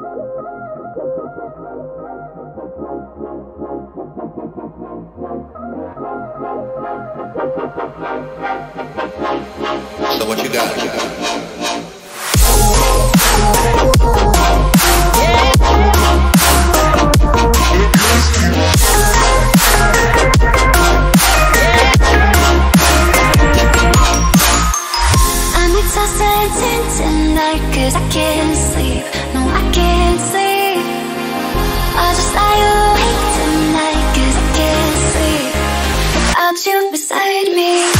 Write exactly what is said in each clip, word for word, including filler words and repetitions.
So what you got? I'm exhausted tonight, cause I can't sleep. No, I can't sleep. I'll just lie awake tonight, cause I can't sleep without you beside me.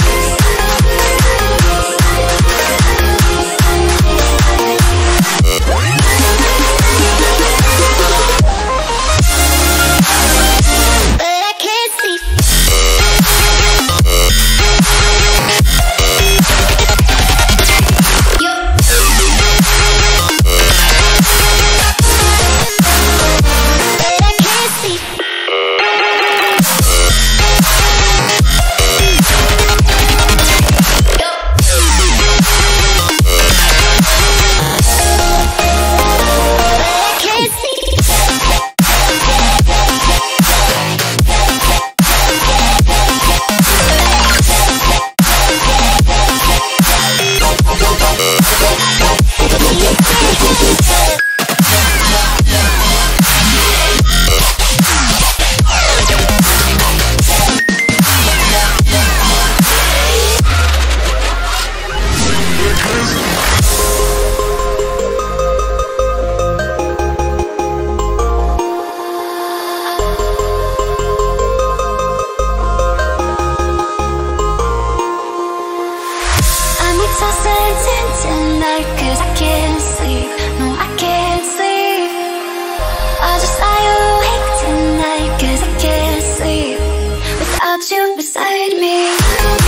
Tonight, cause I can't sleep. No, I can't sleep. I'll just lie awake tonight, cause I can't sleep without you beside me.